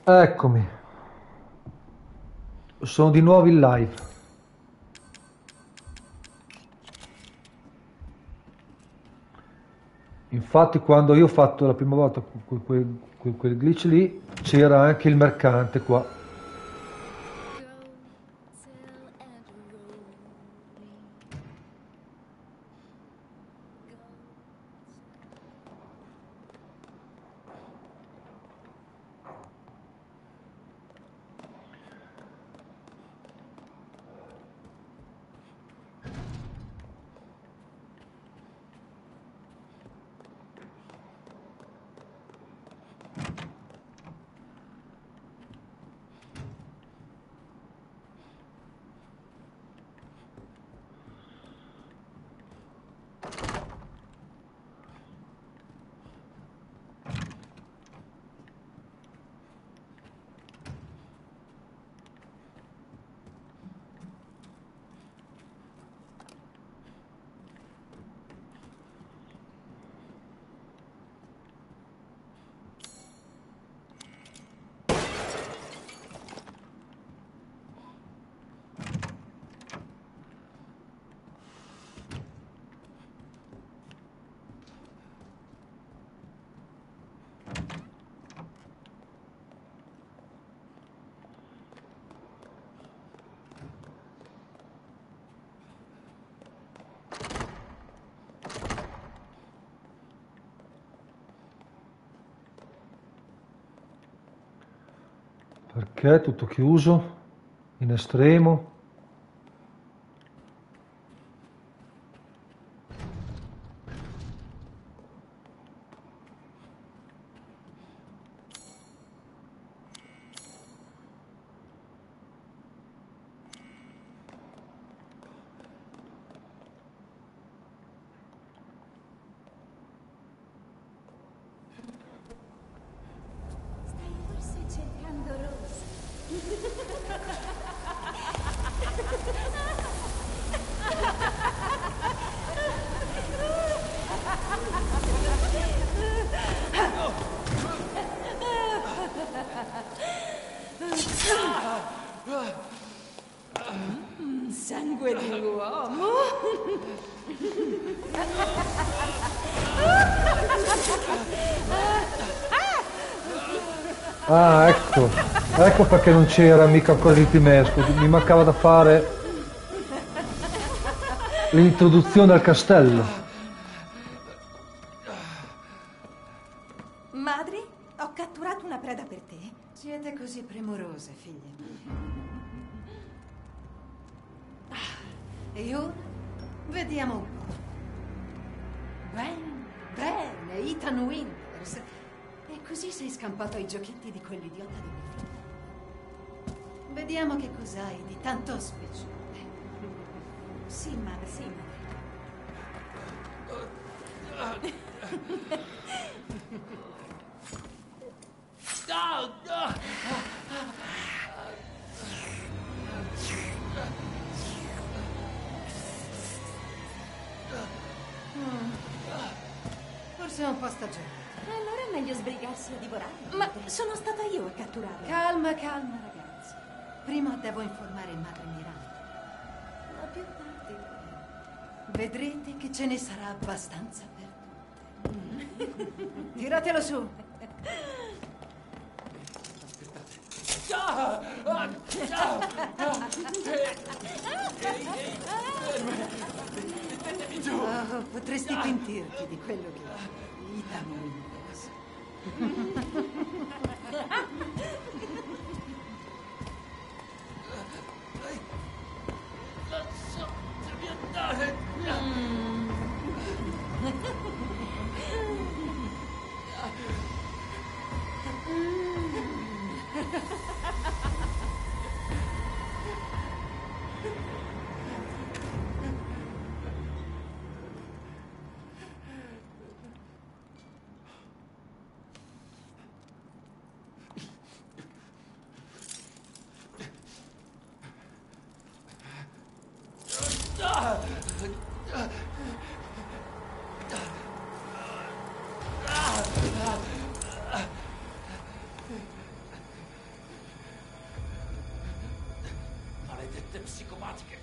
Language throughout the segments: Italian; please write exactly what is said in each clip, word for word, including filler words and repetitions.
Eccomi, sono di nuovo in live. Infatti quando io ho fatto la prima volta quel, quel- quel- quel glitch lì, c'era anche il mercante qua. Perché è tutto chiuso, in estremo. Stai forse cercando Rose. Mm, sangue di uomo. Ah, ecco, ecco perché non c'era mica cosa di Timesco, mi mancava da fare l'introduzione al castello. Madri, ho catturato una preda per te. Siete così premurose, figlie mie. Ah, e ora? Vediamo un po'. Bene, bene, Ethan Winters. E così sei scampato ai giochetti di quell'idiota di mio figlio. Vediamo che cos'hai di tanto speciale. Sì, madre, sì, madre. Forse è un po' stagionato. Allora è meglio sbrigarsi a divorarlo. Ma sono stata io a catturarlo. Calma, calma, ragazzi. Prima devo informare Madre Miranda. Ma più tardi vedrete che ce ne sarà abbastanza per tutte. Tiratelo su. Oh, potresti pentirti di quello che Ethan Winters. Lasciatemi andare! maledette psicopatiche.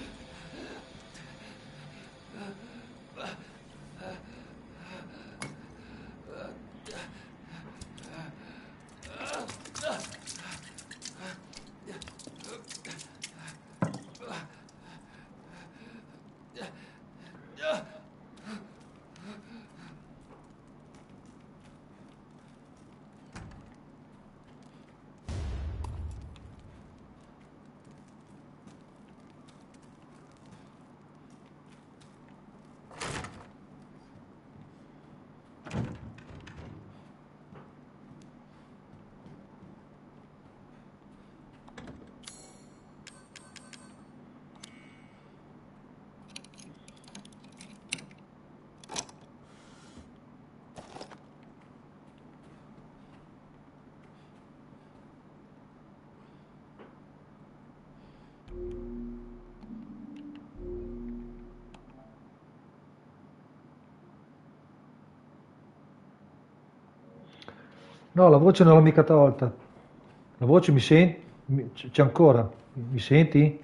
No, la voce non l'ho mica tolta. La voce mi senti? C'è ancora? Mi senti?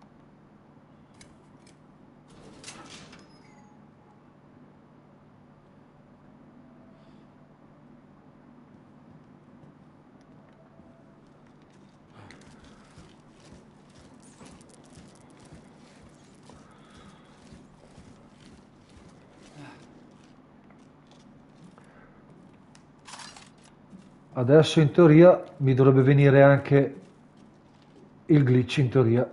Adesso in teoria mi dovrebbe venire anche il glitch in teoria.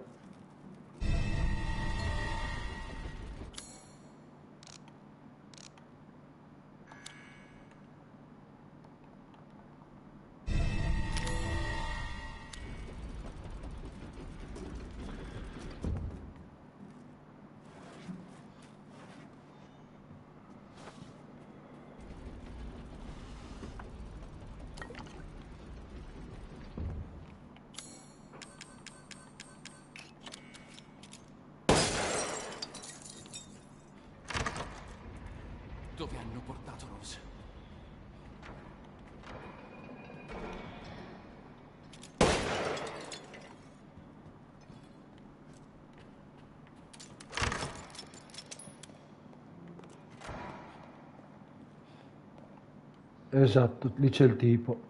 Dove hanno portato Rose? Esatto, lì c'è il tipo.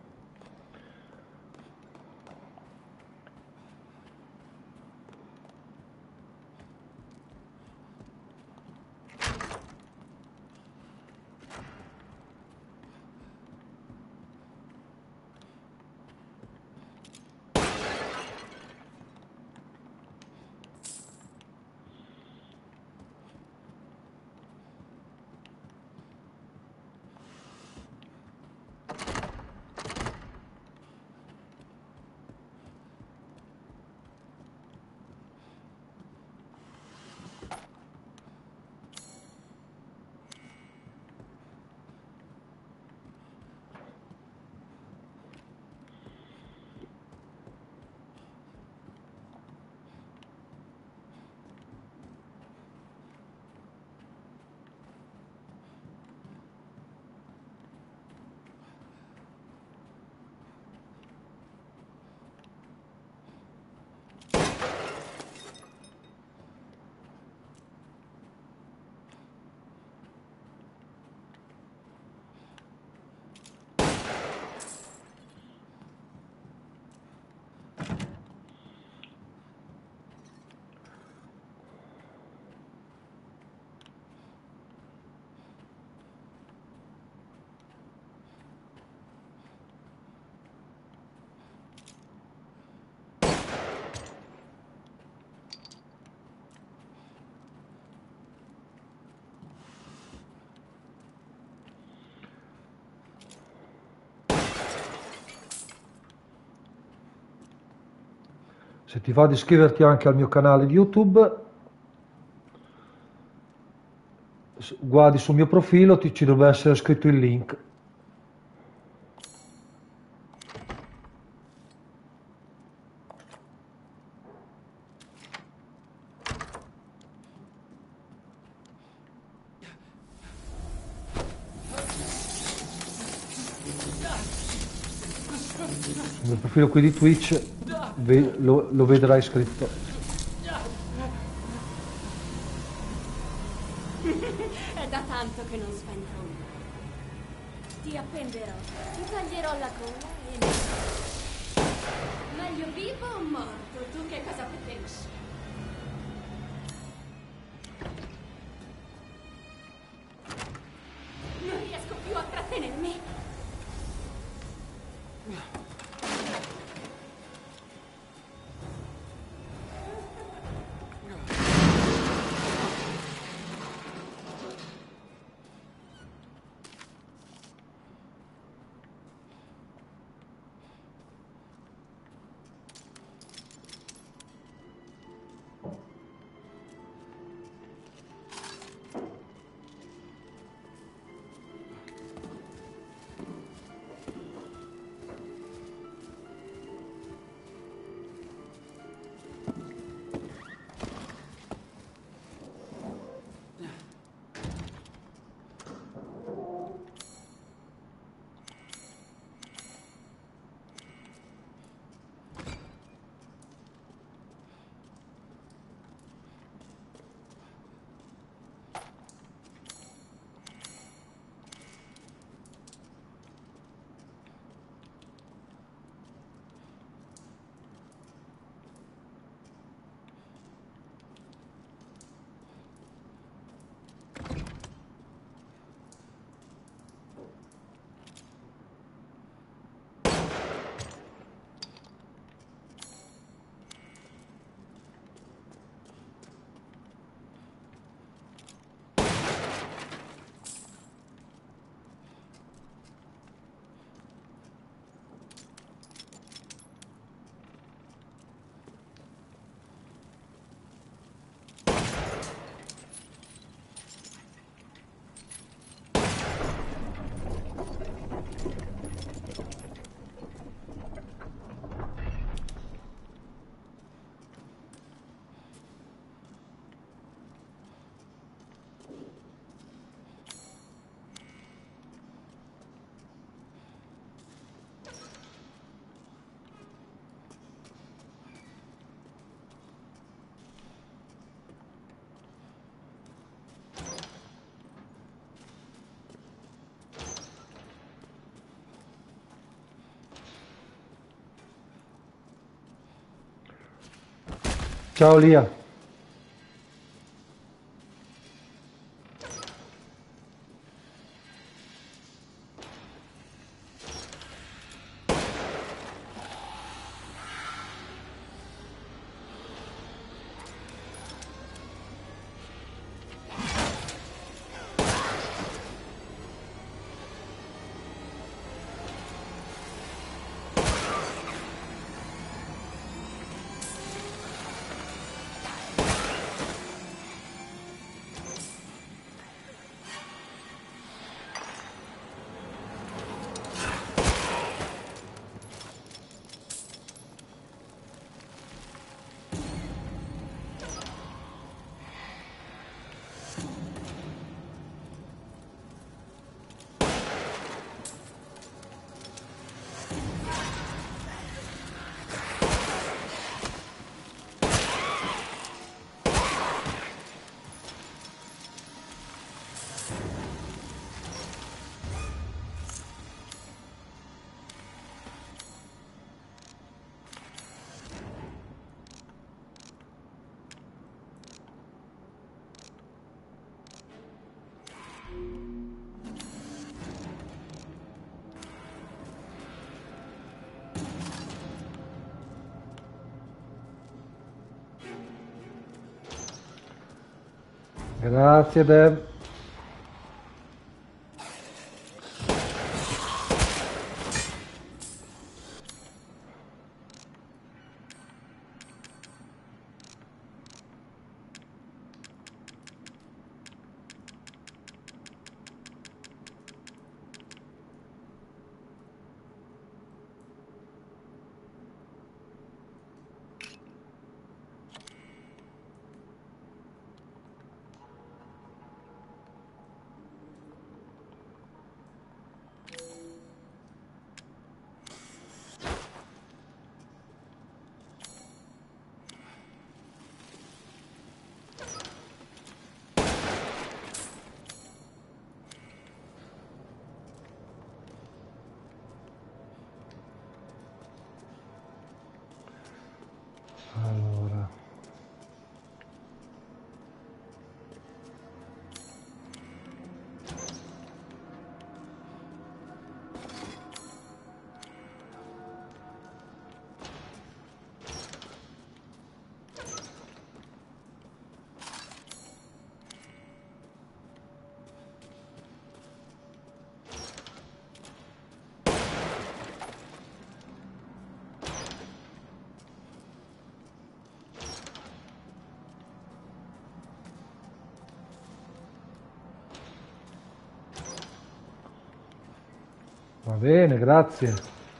Se ti va di iscriverti anche al mio canale di YouTube, guardi sul mio profilo, ti, ci dovrebbe essere scritto il link. Sul mio profilo qui di Twitch ve- lo, lo vedrai scritto. È da tanto che non spengo una. Ti appenderò, ti taglierò la coda e... Meglio vivo o morto? Tu che cosa preferisci? Non riesco più a trattenermi. Ciao Lia. Grazie Deb. Va bene, grazie.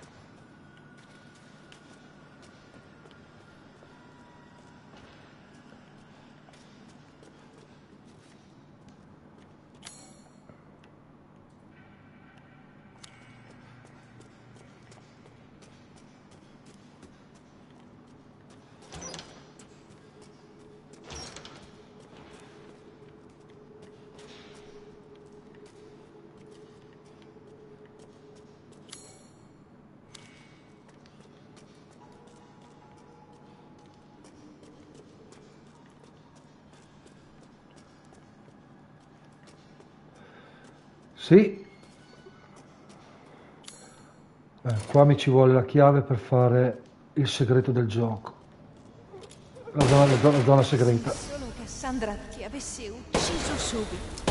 Sì. Eh, qua mi ci vuole la chiave per fare il segreto del gioco. La zona, la zona, la zona segreta. Solo Cassandra ti avesse ucciso subito.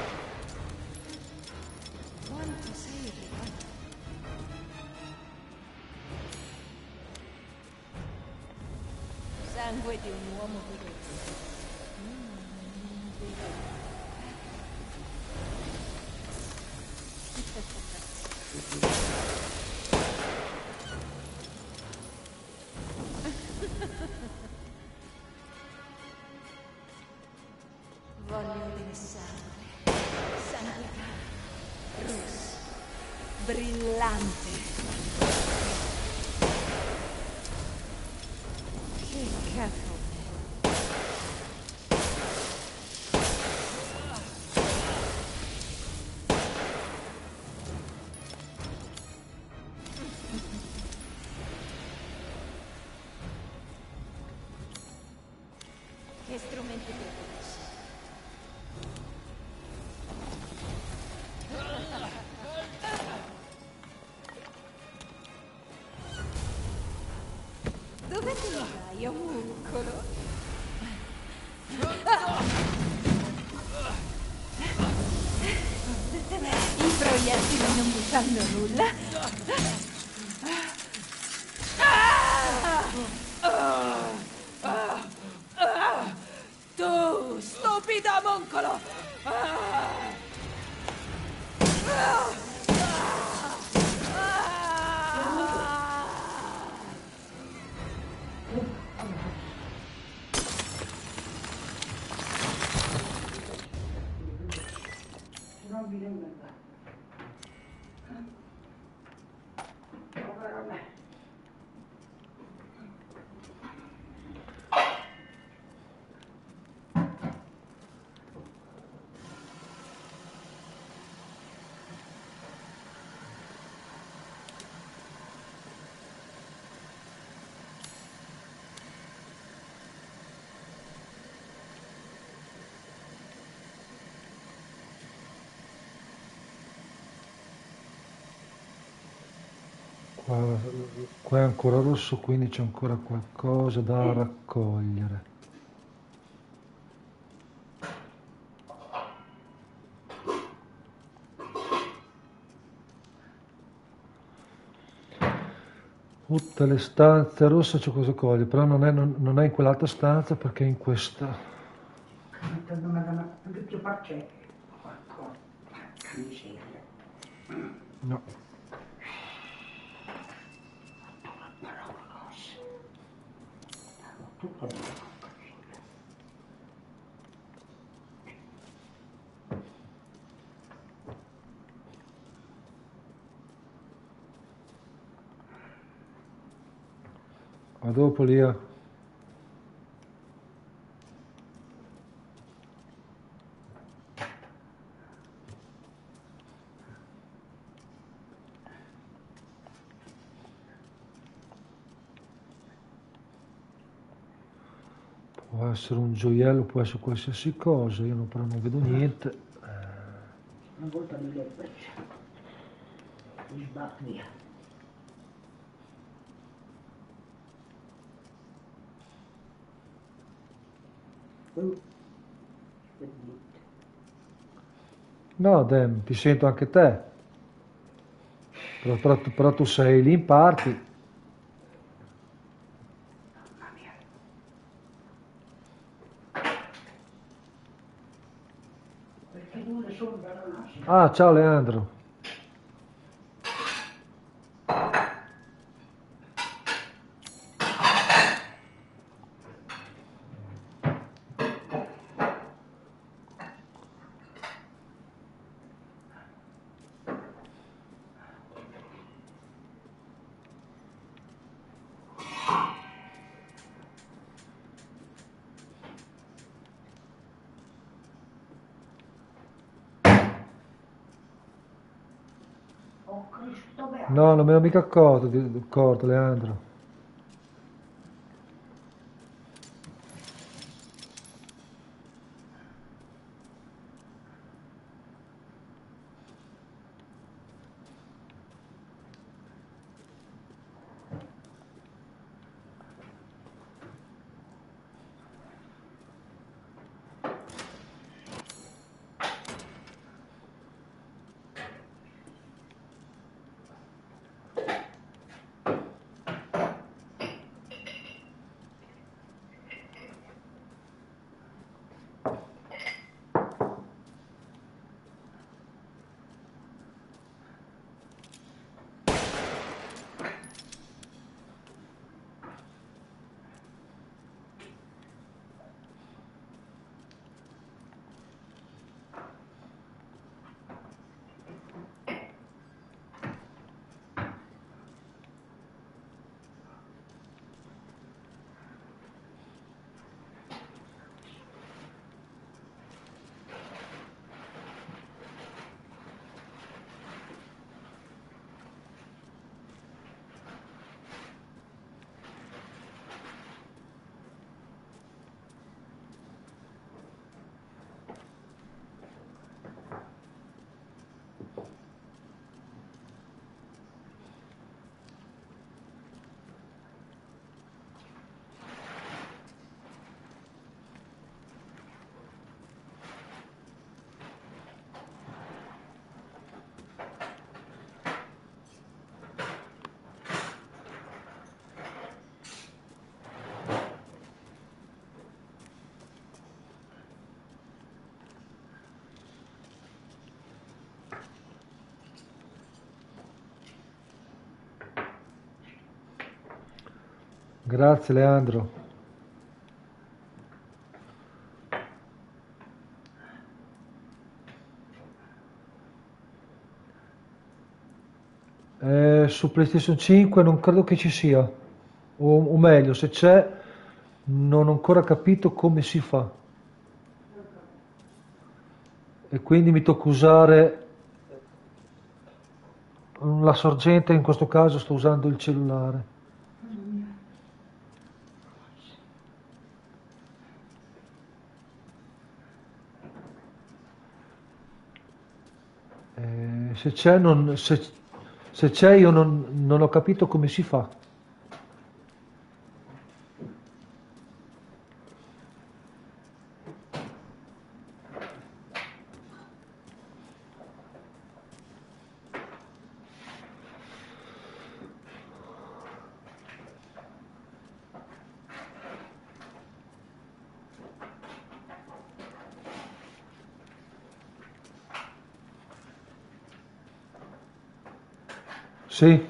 Quanto sei irritante. Sangue di un uomo veloce. Voglio del sangue, sangue caro, rosso, brillante. Che cavolo. Che strumenti preferisci? Dove te ne vai, omuncolo? I proiettili non mi fanno nulla. Tu, stupida moncolo! Qua, qua è ancora rosso, quindi c'è ancora qualcosa da raccogliere. Tutte le stanze rosse c'è cosa cogliere, però non è, non, non è in quell'altra stanza perché è in questa. No. A dopo, Lia. Può essere un gioiello, può essere qualsiasi cosa, io non, però non vedo niente. Una volta mi legge, mi sbatto via. No, Dem, ti sento anche te. Però, però, tu- però tu sei lì in party. Ah, ciao Leandro. Dove No, non me l'ho mica accorto, di- accorto, Leandro. Grazie, Leandro. Eh, su PlayStation cinque non credo che ci sia, o, o meglio, se c'è, non ho ancora capito come si fa. E quindi mi tocca usare la sorgente, in questo caso sto usando il cellulare. Eh, se c'è, non, se, se c'è io non, non ho capito come si fa. Sì,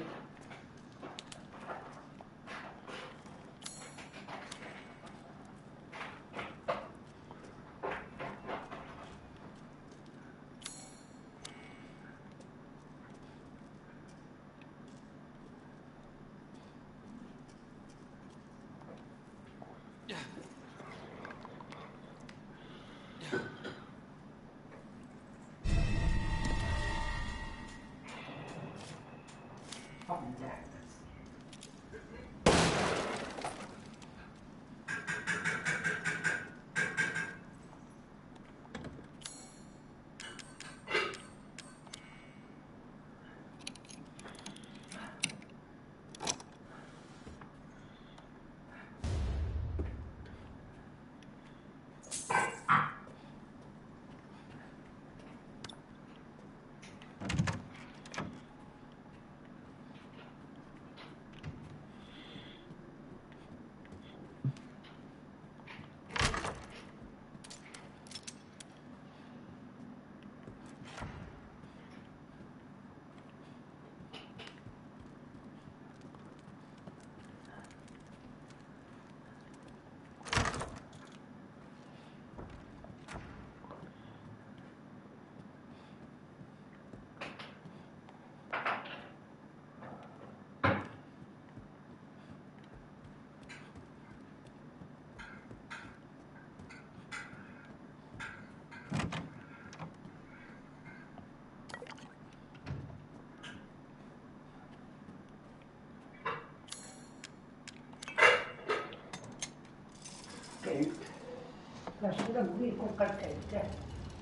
Sì. Lasciala qui con calcette.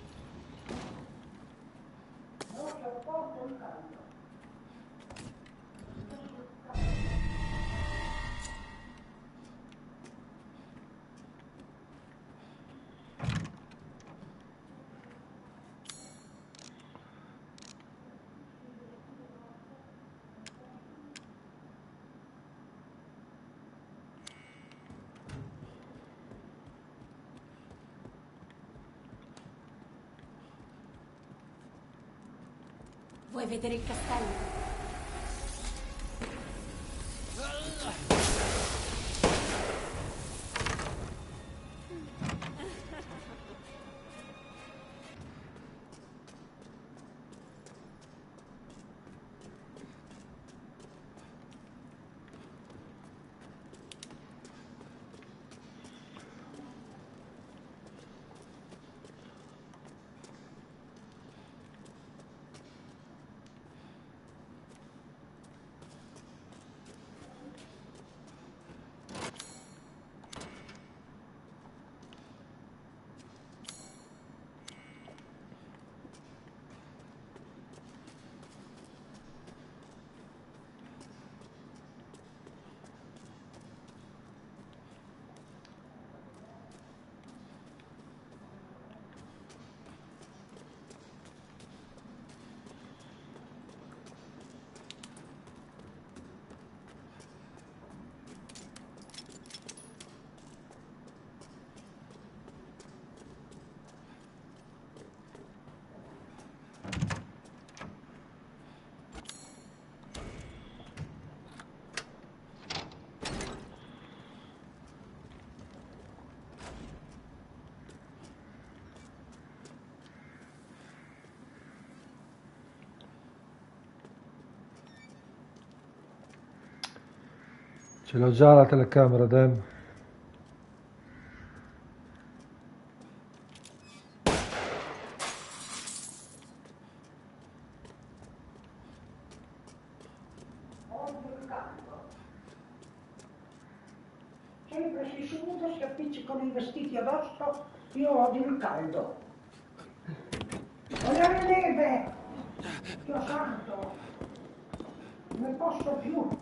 No, ce lo porto in caldo. Vuoi vedere il castello? Ce l'ho già la telecamera, Dem. Sempre si suda, si appiccicano i vestiti addosso, io odio il caldo. Voglio la neve! Dio santo! Non ne posso più!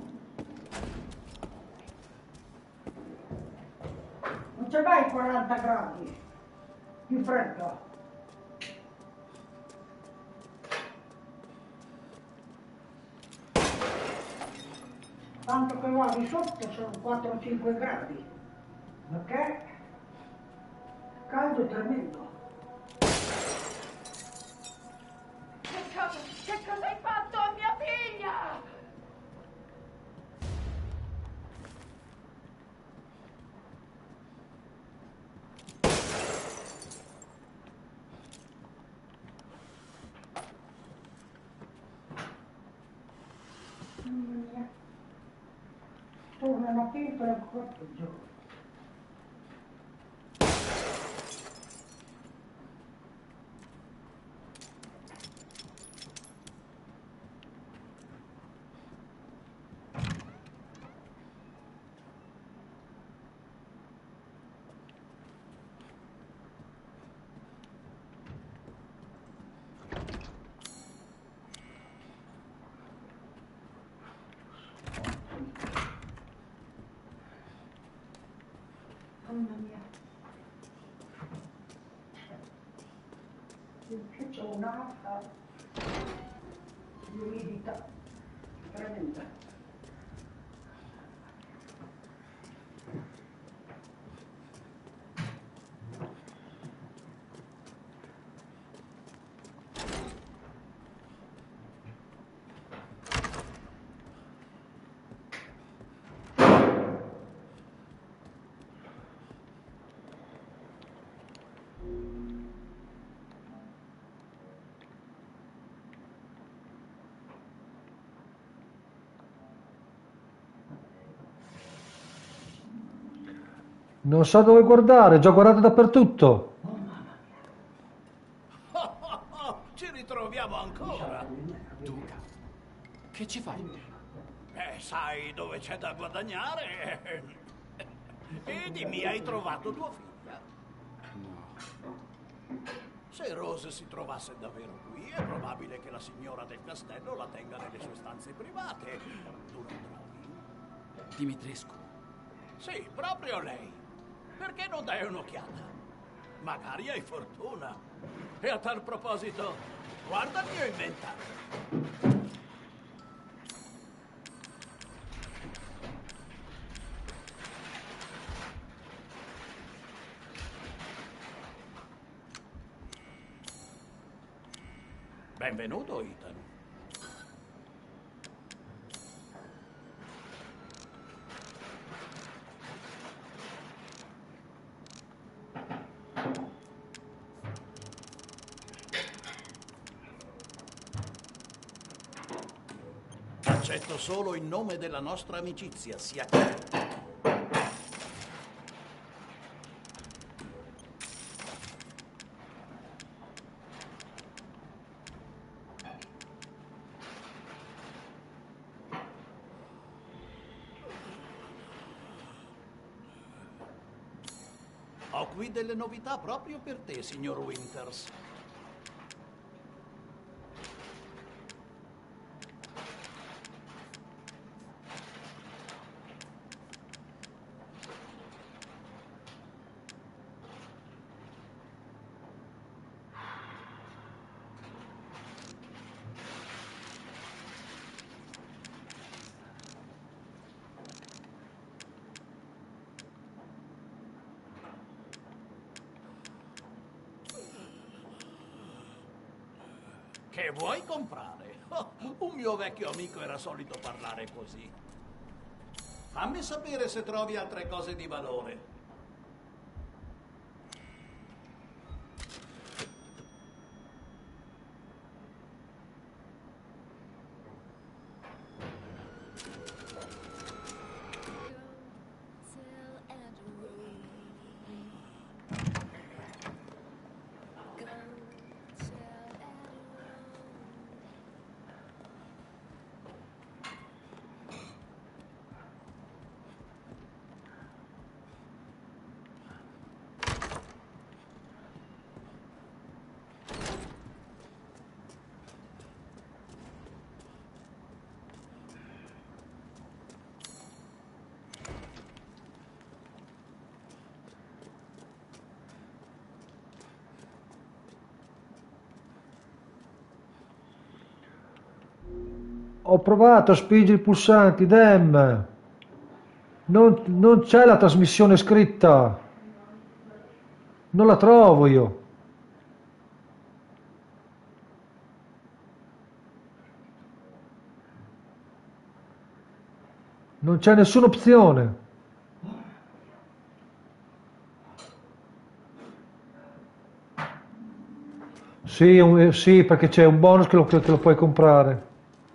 Non c'è mai quaranta gradi di freddo. Tanto che là di sotto sono quattro o cinque gradi. Perché? Caldo tremendo. Che cosa, che cosa hai fatto a mia figlia? Mamma mia. Torna la pentola e corpo giù. Mamma mia. Qui c'è un'altra di umidità tremenda. Non so dove guardare, già guardato dappertutto. Oh, oh, oh, ci ritroviamo ancora. Duca, che ci fai? Eh, sai dove c'è da guadagnare? E dimmi, hai trovato tua figlia? Se Rose si trovasse davvero qui, è probabile che la signora del castello la tenga nelle sue stanze private. Tu non trovi? Dimitrescu. Sì, proprio lei. Perché non dai un'occhiata? Magari hai fortuna. E a tal proposito, guarda il mio inventario. Benvenuto, Ethan. Accetto solo in nome della nostra amicizia, sia chiaro. Ho qui delle novità proprio per te, signor Winters. Che vuoi comprare? Oh, un mio vecchio amico era solito parlare così. Fammi sapere se trovi altre cose di valore. Ho provato a spingere i pulsanti, Dem. Non, non c'è la trasmissione scritta. Non la trovo io. Non c'è nessuna opzione. Sì, un- sì, perché c'è un bonus che lo, che lo puoi comprare.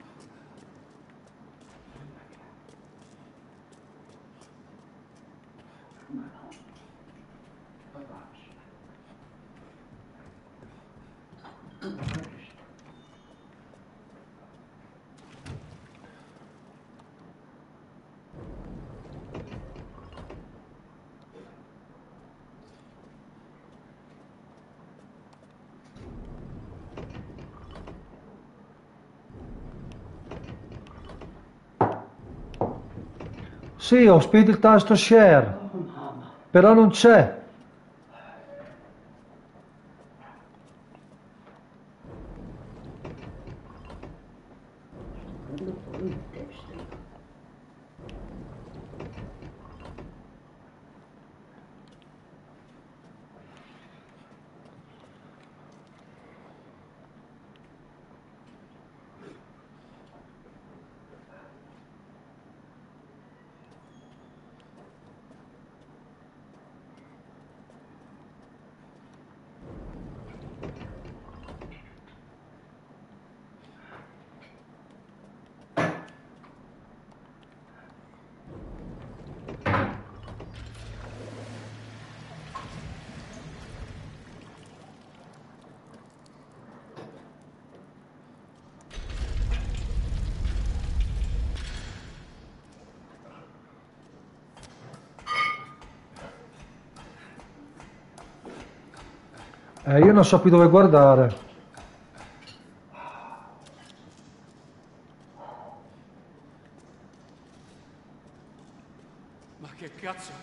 Sì, ho spinto il tasto share, però non c'è. Prendo fuori il testo. Eh, io non so più dove guardare. Ma che cazzo?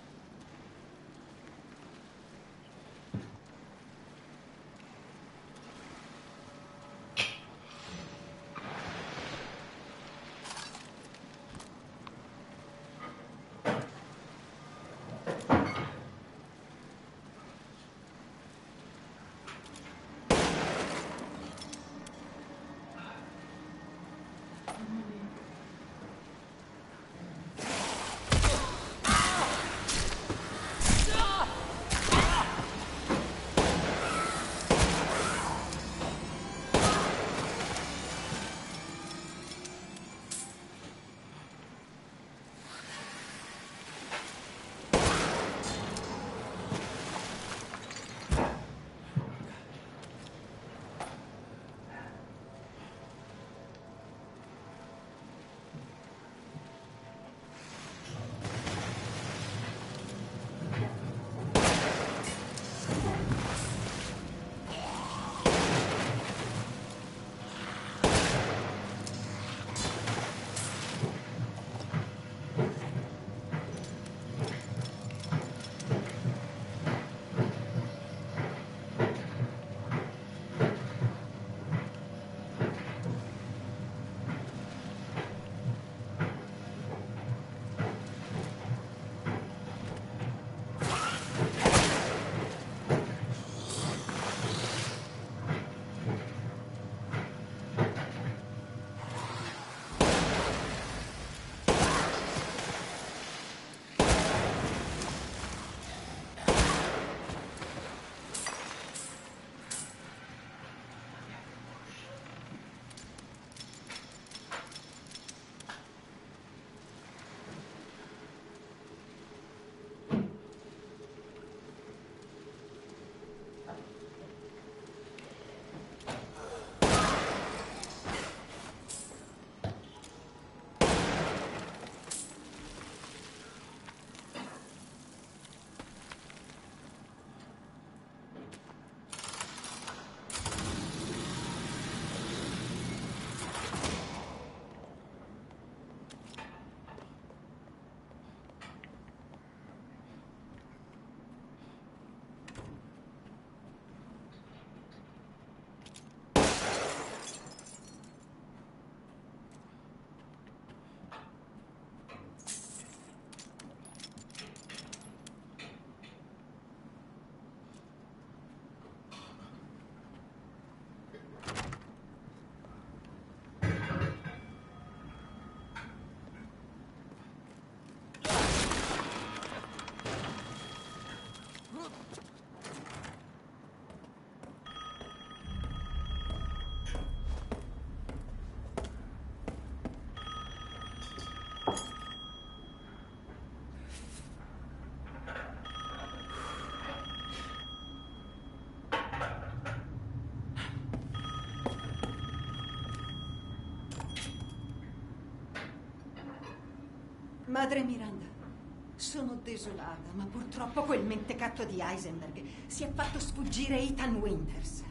Madre Miranda, sono desolata, ma purtroppo quel mentecatto di Heisenberg si è fatto sfuggire Ethan Winters.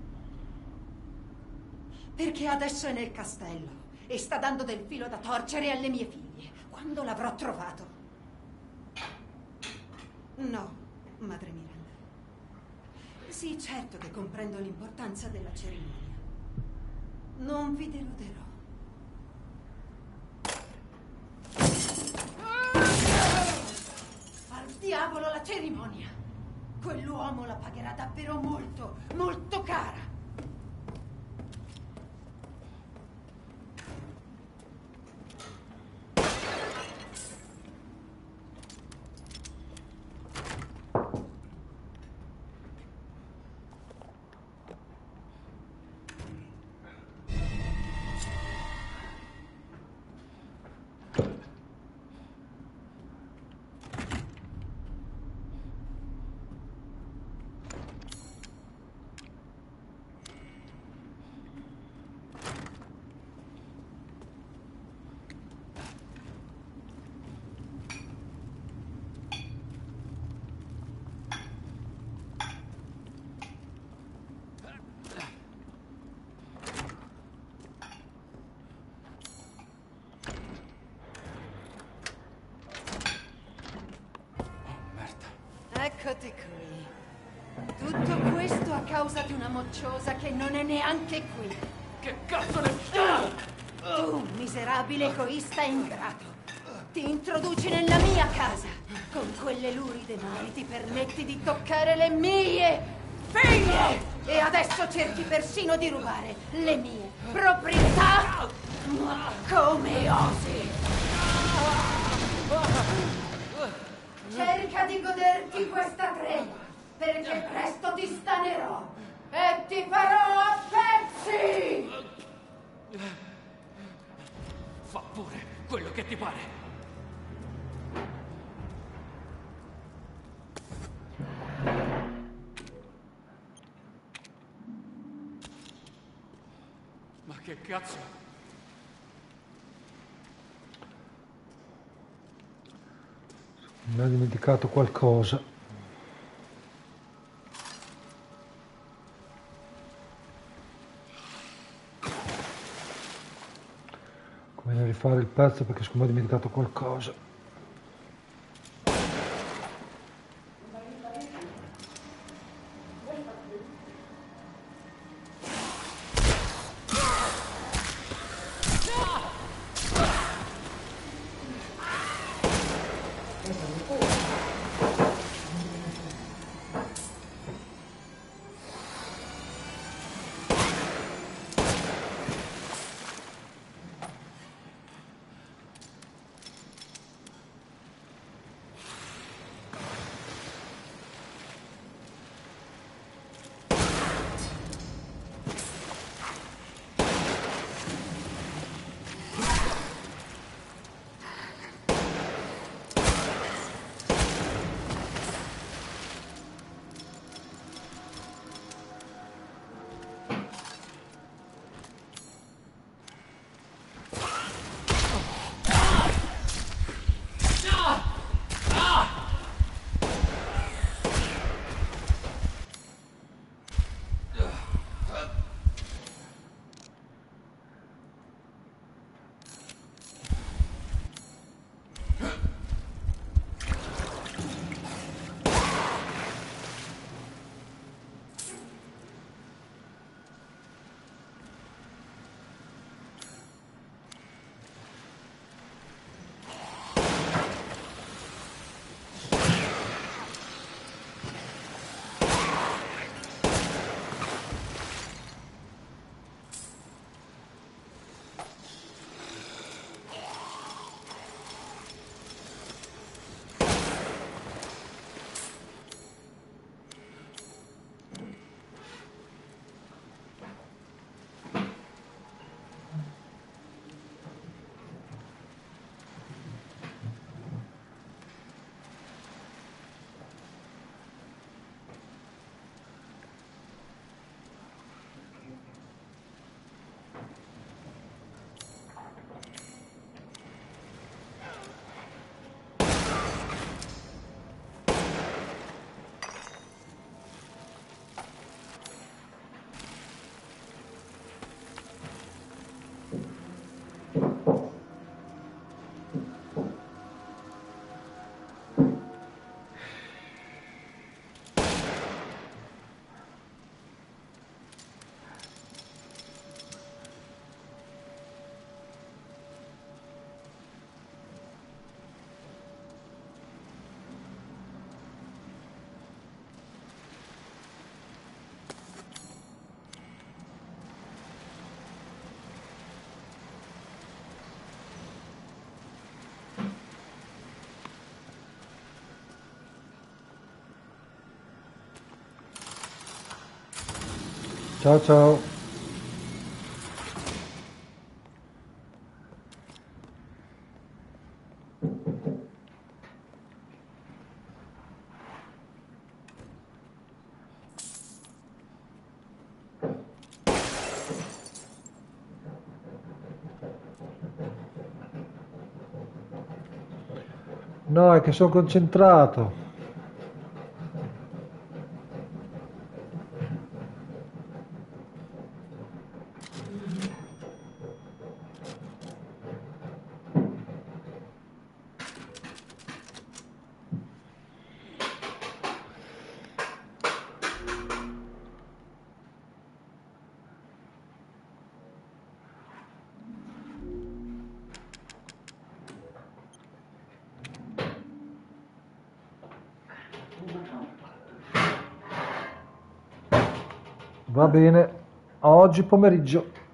Perché adesso è nel castello e sta dando del filo da torcere alle mie figlie. Quando l'avrò trovato? No, Madre Miranda. Sì, certo che comprendo l'importanza della cerimonia. Non vi deluderò. Al diavolo la cerimonia! Quell'uomo la pagherà davvero molto, molto cara! Eccoti qui. Tutto questo a causa di una mocciosa che non è neanche qui. Che cazzo ne... Tu, miserabile egoista e ingrato, ti introduci nella mia casa. Con quelle luride mani ti permetti di toccare le mie figlie. E adesso cerchi persino di rubare le mie proprietà. Ma come osi? Cerca di goderti questa tregua, perché presto ti stanerò e ti farò a pezzi! Fa pure quello che ti pare. Ma che cazzo? Mi ha dimenticato qualcosa. Come rifare il pezzo perché siccome ho dimenticato qualcosa. Ciao ciao. No, è che sono concentrato. Va bene, oggi pomeriggio.